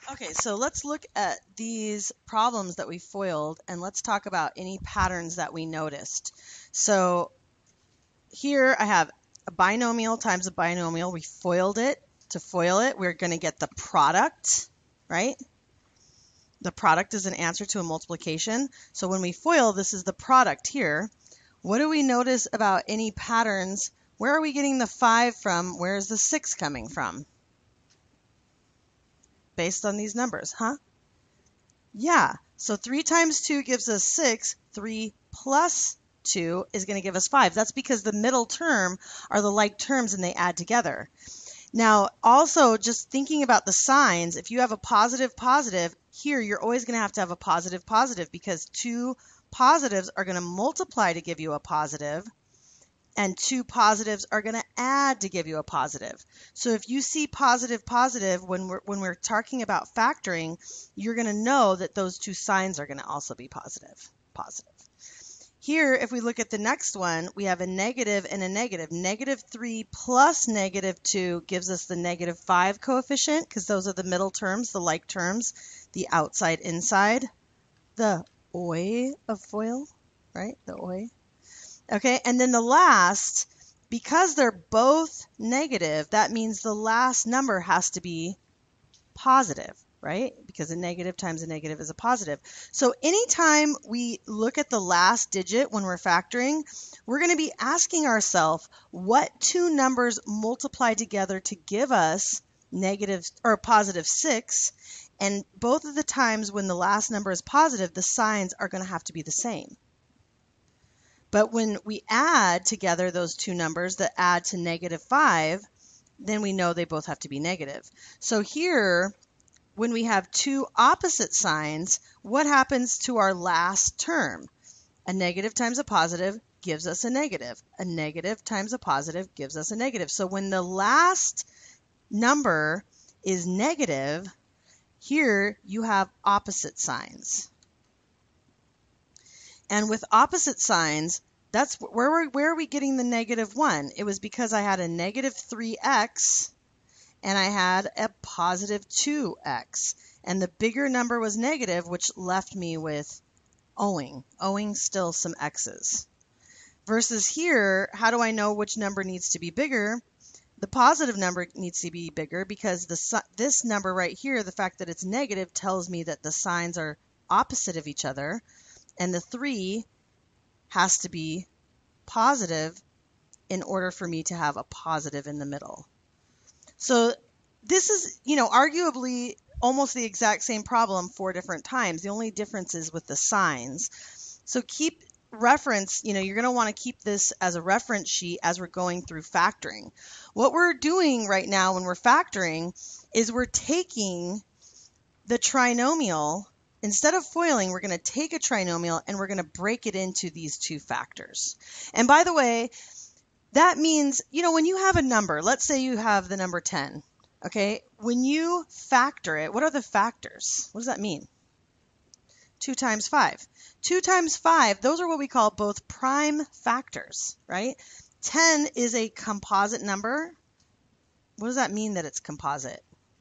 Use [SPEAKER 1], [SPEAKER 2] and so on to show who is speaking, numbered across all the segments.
[SPEAKER 1] Okay, so let's look at these problems that we foiled and let's talk about any patterns that we noticed. So here I have a binomial times a binomial. We foiled it. To foil it, we're going to get the product, right? The product is an answer to a multiplication. So when we FOIL, this is the product here. What do we notice about any patterns? Where are we getting the 5 from? Where is the 6 coming from? Based on these numbers, huh? Yeah, so 3 times 2 gives us 6. 3 plus 2 is going to give us 5. That's because the middle term are the like terms and they add together. Now, also, just thinking about the signs, if you have a positive, positive, here you're always going to have a positive, positive, because 2 positives are going to multiply to give you a positive, and 2 positives are going to add to give you a positive. So if you see positive, positive, when we're talking about factoring, you're going to know that those 2 signs are going to also be positive, positive. Here, if we look at the next one, we have a negative and a negative. Negative 3 plus negative 2 gives us the negative 5 coefficient, because those are the middle terms, the like terms, the outside, inside, the oi of FOIL, right? The oi. Okay, and then the last, because they're both negative, that means the last number has to be positive, right? Because a negative times a negative is a positive. So anytime we look at the last digit when we're factoring, we're going to be asking ourselves what 2 numbers multiply together to give us negative or positive 6. And both of the times when the last number is positive, the signs are going to have to be the same. But when we add together those 2 numbers that add to negative 5, then we know they both have to be negative. So here, when we have 2 opposite signs, what happens to our last term? A negative times a positive gives us a negative. A negative times a positive gives us a negative. So when the last number is negative, here you have opposite signs. And with opposite signs, that's where are we getting the negative 1? It was because I had a negative 3x and I had a positive 2x. And the bigger number was negative, which left me with owing still some x's. Versus here, how do I know which number needs to be bigger? The positive number needs to be bigger because this number right here, the fact that it's negative, tells me that the signs are opposite of each other. And the 3 has to be positive in order for me to have a positive in the middle. So this is, arguably almost the exact same problem 4 different times. The only difference is with the signs. So keep reference, you're going to want to keep this as a reference sheet as we're going through factoring. What we're doing right now when we're factoring is we're taking the trinomial. Instead of foiling, we're going to take a trinomial and we're going to break it into these 2 factors. And by the way, that means, when you have a number, let's say you have the number 10, okay? When you factor it, what are the factors? What does that mean? 2 times 5. 2 times 5, those are what we call both prime factors, right? 10 is a composite number. What does that mean that it's composite?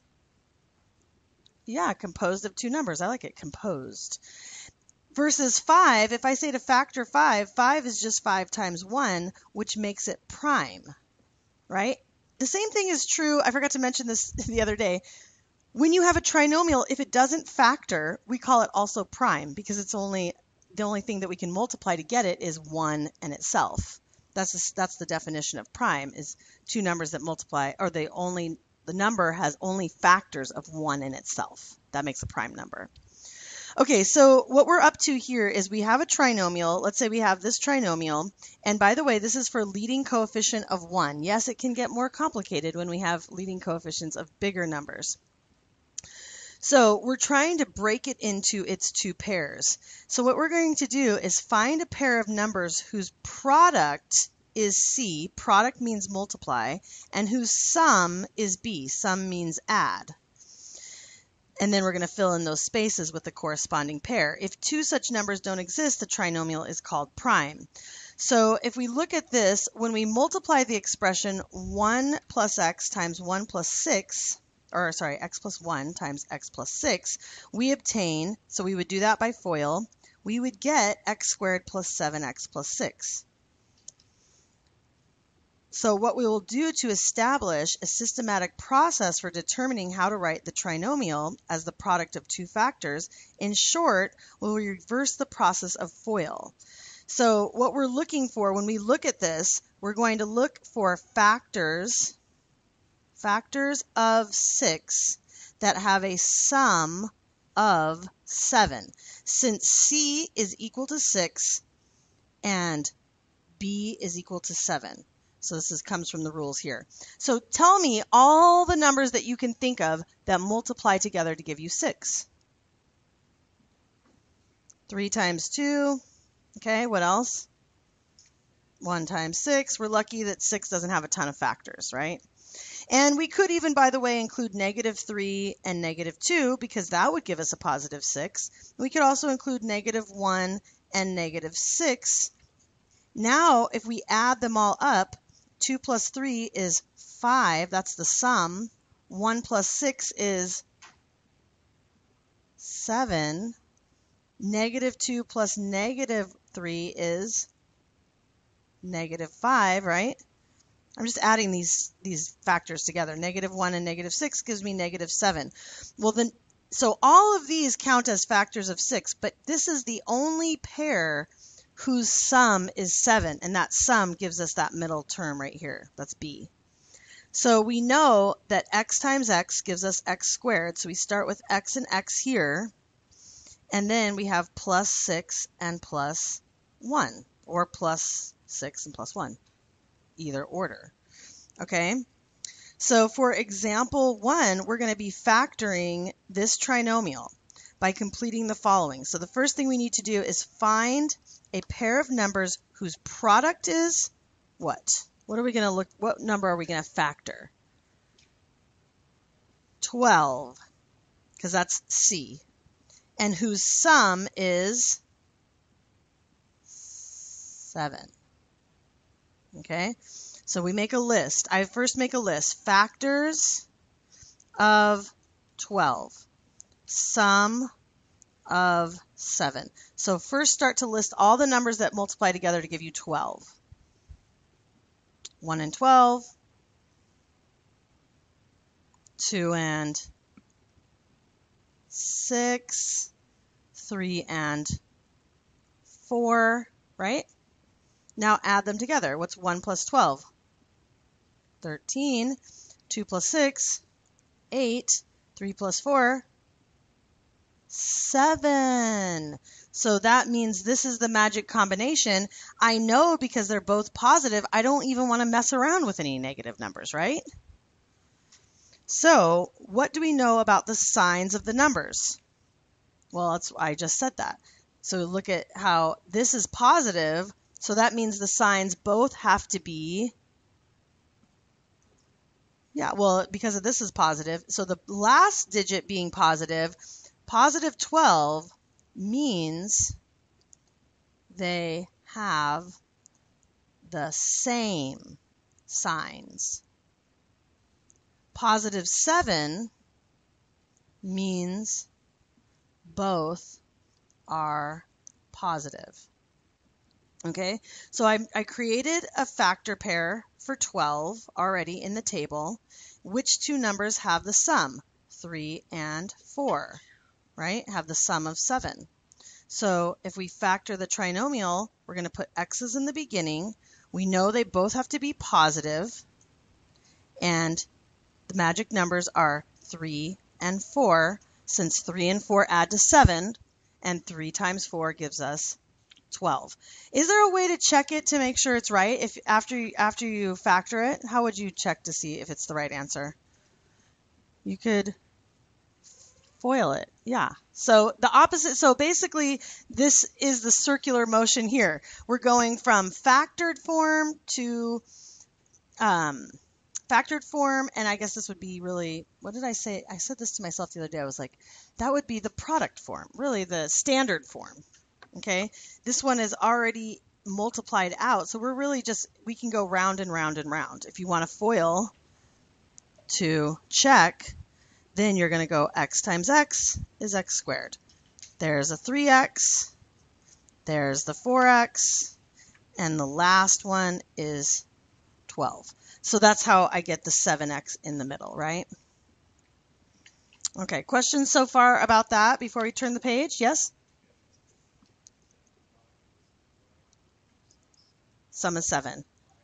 [SPEAKER 1] Yeah, composed of 2 numbers. I like it, composed. Versus 5, if I say to factor 5, 5 is just 5 times 1, which makes it prime, right? The same thing is true, I forgot to mention this the other day. When you have a trinomial, if it doesn't factor, we call it also prime because it's the only thing that we can multiply to get it is 1 and itself. That's the definition of prime, is 2 numbers that multiply, or the number has only factors of 1 in itself. That makes a prime number. Okay, so what we're up to here is we have a trinomial. Let's say we have this trinomial. And by the way, this is for leading coefficient of 1. Yes, it can get more complicated when we have leading coefficients of bigger numbers. So we're trying to break it into its 2 pairs. So what we're going to do is find a pair of numbers whose product is C, product means multiply, and whose sum is B, sum means add. And then we're going to fill in those spaces with the corresponding pair. If 2 such numbers don't exist, the trinomial is called prime. So if we look at this, when we multiply the expression 1 plus x times 1 plus 6, x plus 1 times x plus 6, we obtain, so we would do that by FOIL, we would get x squared plus 7x plus 6. So what we will do to establish a systematic process for determining how to write the trinomial as the product of two factors, in short, we'll reverse the process of FOIL. So what we're looking for when we look at this, we're going to look for factors of 6 that have a sum of 7. Since C is equal to 6 and B is equal to 7. So this comes from the rules here. So tell me all the numbers that you can think of that multiply together to give you 6. 3 times 2. Okay, what else? 1 times 6. We're lucky that 6 doesn't have a ton of factors, right? And we could even, by the way, include -3 and -2 because that would give us a positive 6. We could also include -1 and -6. Now, if we add them all up, 2 plus 3 is 5. That's the sum. 1 plus 6 is 7. -2 plus -3 is -5, right? I'm just adding these factors together. -1 and -6 gives me -7. Well, then, so all of these count as factors of 6, but this is the only pair whose sum is 7, and that sum gives us that middle term right here. That's B. So we know that x times x gives us x squared, so we start with x and x here, and then we have plus 6 and plus 1, or plus 6 and plus 1, either order. Okay? So for example 1, we're going to be factoring this trinomial by completing the following. So the first thing we need to do is find a pair of numbers whose product is what? What number are we going to factor? 12, because that's C. And whose sum is 7. Okay? So we make a list. I first make a list. Factors of 12. Sum of 7. So first start to list all the numbers that multiply together to give you 12. 1 and 12. 2 and 6. 3 and 4, right? Now add them together. What's 1 plus 12? 13. 2 plus 6, 8. 3 plus 4, 7. So that means this is the magic combination. I know because they're both positive, I don't even want to mess around with any negative numbers, right? So what do we know about the signs of the numbers? Well, I just said that. So look at how this is positive. So that means the signs both have to be, because of this is positive. So the last digit being positive, positive 12 means they have the same signs. Positive 7 means both are positive. Okay, so I created a factor pair for 12 already in the table. Which two numbers have the sum? 3 and 4, right? Have the sum of 7. So if we factor the trinomial, we're going to put x's in the beginning. We know they both have to be positive, and the magic numbers are 3 and 4, since 3 and 4 add to 7, and 3 times 4 gives us 12. Is there a way to check it to make sure it's right? If after you factor it, how would you check to see if it's the right answer? You could FOIL it. Yeah. So the opposite. So basically, this is the circular motion here. We're going from factored form to factored form, and I guess this would be really, what did I say? I said this to myself the other day. I was like, that would be the product form, really the standard form. Okay, this one is already multiplied out, so we're really just, we can go round and round and round. If you want to FOIL to check, then you're going to go x times x is x squared. There's a 3x, there's the 4x, and the last one is 12. So that's how I get the 7x in the middle, right? Okay, questions so far about that before we turn the page? Yes? Sum is 7.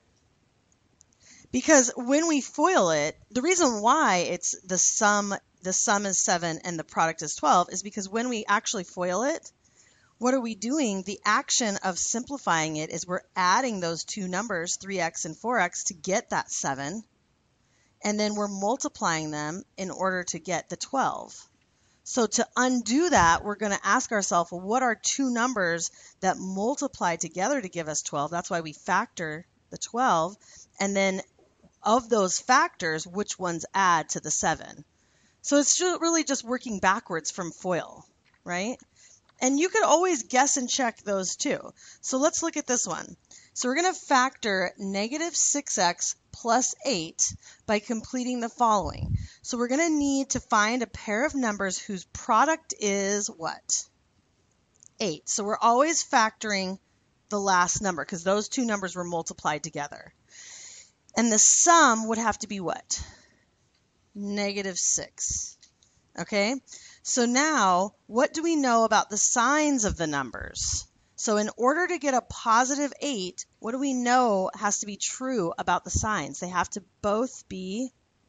[SPEAKER 1] Because when we FOIL it, the reason why it's the sum is 7 and the product is 12 is because when we actually FOIL it, what are we doing? The action of simplifying it is we're adding those two numbers, 3x and 4x, to get that 7, and then we're multiplying them in order to get the 12. So to undo that, we're going to ask ourselves, well, what are two numbers that multiply together to give us 12? That's why we factor the 12, and then of those factors, which ones add to the 7? So it's really just working backwards from FOIL, right? And you could always guess and check those too. So let's look at this one. So we're going to factor negative 6x plus 8 by completing the following. So we're going to need to find a pair of numbers whose product is what? 8. So we're always factoring the last number because those two numbers were multiplied together. And the sum would have to be what? Negative 6. Okay? So now, what do we know about the signs of the numbers? So in order to get a positive 8, what do we know has to be true about the signs? They have to both be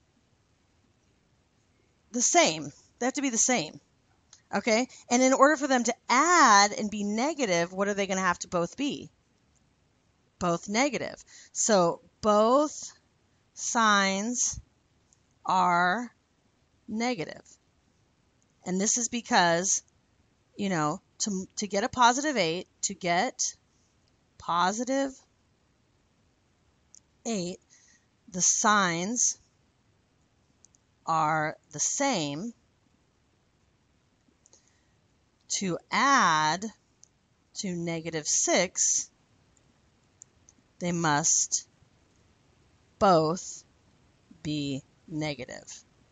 [SPEAKER 1] the same. They have to be the same. Okay? And in order for them to add and be negative, what are they going to have to both be? Both negative. So both signs are negative. And this is because, you know, to get a positive 8, to get positive 8, the signs are the same. To add to negative 6, they must both be negative.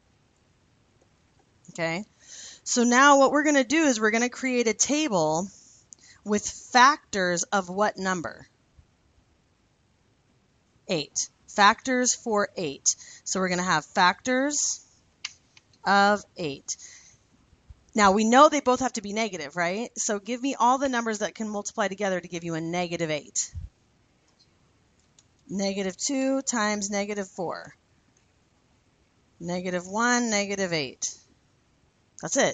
[SPEAKER 1] Okay? So now what we're going to do is we're going to create a table with factors of what number? 8. Factors for 8. So we're going to have factors of 8. Now we know they both have to be negative, right? So give me all the numbers that can multiply together to give you a negative 8. Negative 2 times negative 4. Negative 1, negative 8. That's it.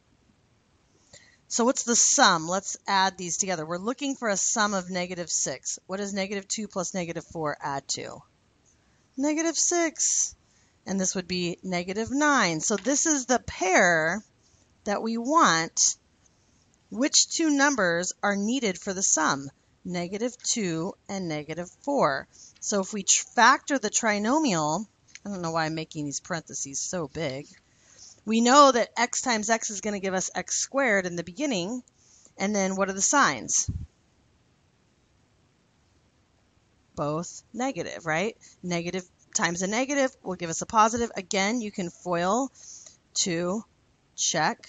[SPEAKER 1] So what's the sum? Let's add these together. We're looking for a sum of negative 6. What does negative 2 plus negative 4 add to? Negative 6. And this would be negative 9. So this is the pair that we want. Which two numbers are needed for the sum? Negative 2 and negative 4. So if we factor the trinomial, I don't know why I'm making these parentheses so big. We know that x times x is going to give us x squared in the beginning. And then what are the signs? Both negative, right? Negative times a negative will give us a positive. Again, you can FOIL to check.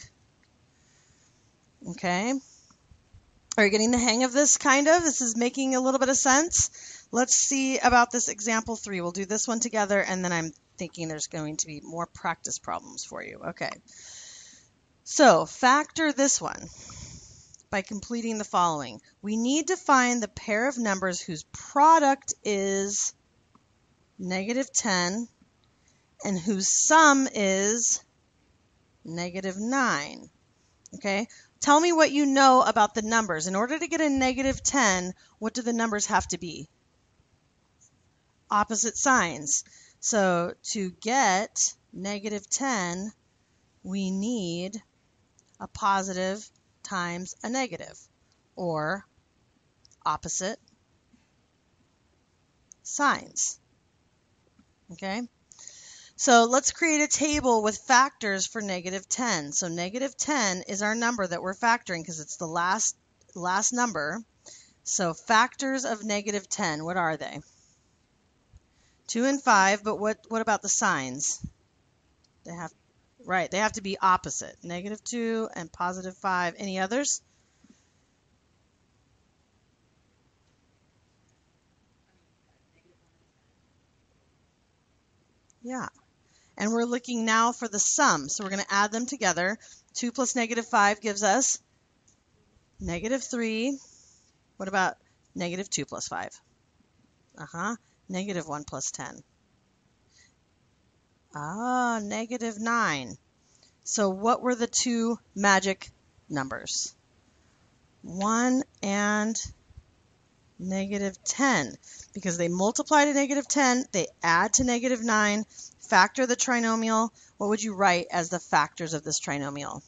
[SPEAKER 1] Okay. Are you getting the hang of this kind of? This is making a little bit of sense. Let's see about this example 3. We'll do this one together, and then I'm thinking there's going to be more practice problems for you. Okay. So factor this one by completing the following. We need to find the pair of numbers whose product is negative 10 and whose sum is negative 9. Okay. Tell me what you know about the numbers. In order to get a negative 10, what do the numbers have to be? Opposite signs. So to get negative 10, we need a positive times a negative, or opposite signs. Okay? So let's create a table with factors for negative 10. So negative 10 is our number that we're factoring because it's the last number. So factors of negative 10, what are they? 2 and 5, but what about the signs? They have Right, they have to be opposite. -2 and +5. Any others? Yeah. And we're looking now for the sum. So we're going to add them together. 2 plus -5 gives us -3. What about -2 plus 5? -1 plus 10. -9. So what were the two magic numbers? 1 and -10. Because they multiply to -10, they add to -9, factor the trinomial. What would you write as the factors of this trinomial?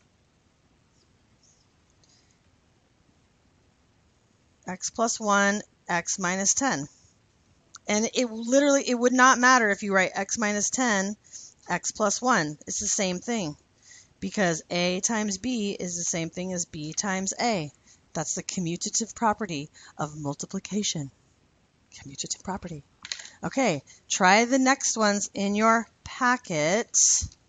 [SPEAKER 1] X plus 1, x minus 10. And it would not matter if you write x minus 10, x plus 1. It's the same thing because a times b is the same thing as b times a. That's the commutative property of multiplication. Commutative property. Okay, try the next ones in your packet.